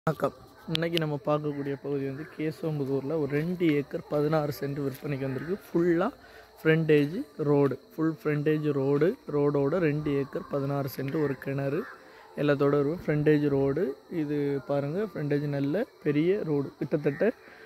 வணக்கம். இன்னைக்கு நம்ம பார்க்கக்கூடிய பகுதி வந்து கேசவம்புதூரில் ஒரு 2 ஏக்கர் 16 சென்ட் விற்பனைக்கு வந்திருக்கு. ஃபுல்லாக ஃப்ரண்டேஜ் ரோடு, ஃபுல் ஃப்ரண்டேஜ் ரோடோட 2 ஏக்கர் 16 சென்ட் ஒரு கிணறு எல்லாத்தோட இருக்கும். ஃப்ரண்டேஜ் ரோடு இது பாருங்கள். ஃப்ரண்டேஜ் நல்ல பெரிய ரோடு, கிட்டத்தட்ட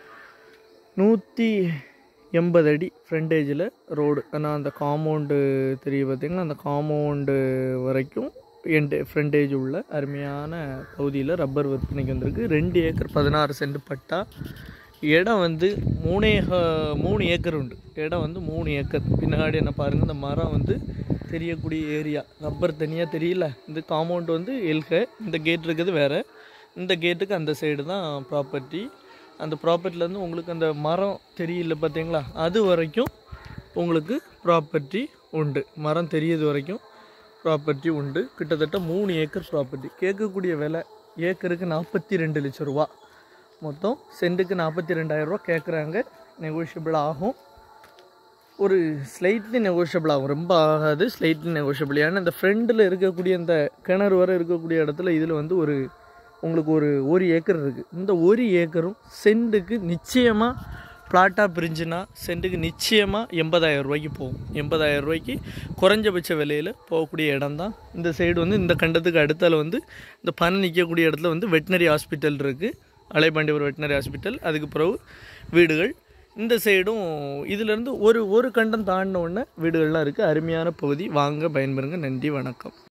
180 அடி ஃப்ரண்டேஜில் ரோடு. ஆனால் அந்த காம்பவுண்டு தெரியும் பார்த்திங்கன்னா, அந்த காம்பவுண்டு வரைக்கும் ஃப்ரண்டேஜ் உள்ள அருமையான பகுதியில் ரப்பர் விற்பனைக்கு வந்திருக்கு. 2 ஏக்கர் 16 சென்ட் பட்டா. இடம் வந்து 3 ஏக்கர் உண்டு. இடம் வந்து 3 ஏக்கர். பின்னாடி என்ன பாருங்கள், இந்த மரம் வந்து தெரியக்கூடிய ஏரியா. ரப்பர் தனியாக தெரியல. இந்த காம்பவுண்டு வந்து இந்த கேட் இருக்குது வேறு. இந்த கேட்டுக்கு அந்த சைடு தான் ப்ராப்பர்ட்டி. அந்த ப்ராப்பர்ட்டிலேருந்து உங்களுக்கு அந்த மரம் தெரியல பார்த்தீங்களா, அது வரைக்கும் உங்களுக்கு ப்ராப்பர்ட்டி உண்டு. மரம் தெரியுது வரைக்கும் ப்ராப்பர்ட்டி உண்டு. கிட்டத்தட்ட 3 ஏக்கர் ப்ராப்பர்ட்டி. கேட்கக்கூடிய விலை ஏக்கருக்கு 42 லட்சம் ரூபா. மொத்தம் சென்ட்டுக்கு 42,000 ரூபா கேட்குறாங்க. நெகோஷியபிள் ஆகும், ஒரு ஸ்லைட்லி நெகோஷியபிள் ஆகும், ரொம்ப ஆகாது, ஸ்லைட்லி நெகோஷியபிள். ஏன்னா இந்த ஃப்ரெண்டில் இருக்கக்கூடிய இந்த கிணறு வரை இருக்கக்கூடிய இடத்துல இதில் வந்து உங்களுக்கு ஒரு ஏக்கர் இருக்குது. இந்த 1 ஏக்கரும் சென்ட்டுக்கு நிச்சயமாக பிளாட்டாக பிரிஞ்சுன்னா சென்ட்டுக்கு நிச்சயமாக 80,000 ரூபாய்க்கு போகும். 80,000 ரூபாய்க்கு குறைஞ்சபட்ச விலையில் போகக்கூடிய இடம் தான். இந்த சைடு வந்து இந்த கண்டத்துக்கு அடுத்தால் வந்து இந்த பணம் நிற்கக்கூடிய இடத்துல வந்து வெட்டினரி ஹாஸ்பிட்டல் இருக்குது, அலைபாண்டியபுரம் வெட்டினரி ஹாஸ்பிட்டல். அதுக்கு பிறகு வீடுகள். இந்த சைடும் இதிலேருந்து ஒரு கண்டம் தாண்டின உடனே வீடுகள்லாம் இருக்குது. அருமையான பகுதி. வாங்க, பயன்பெறுங்க. நன்றி, வணக்கம்.